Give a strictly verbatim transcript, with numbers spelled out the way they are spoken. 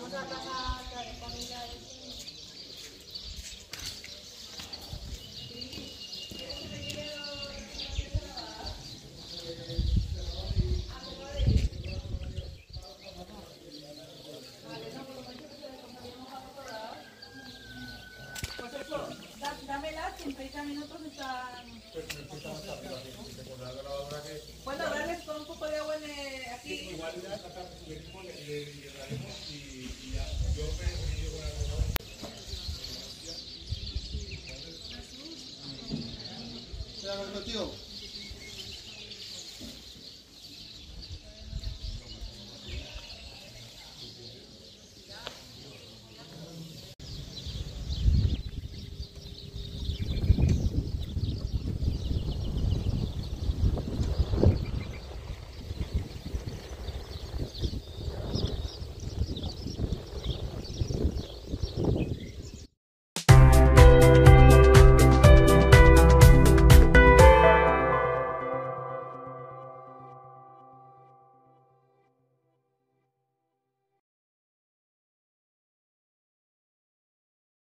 a casa de comida. Dámela, que en treinta minutos están... Bueno, darles con un poco de agua en el, aquí. Igual ya le daremos y ya. Yo me llevo la cosa. Tío.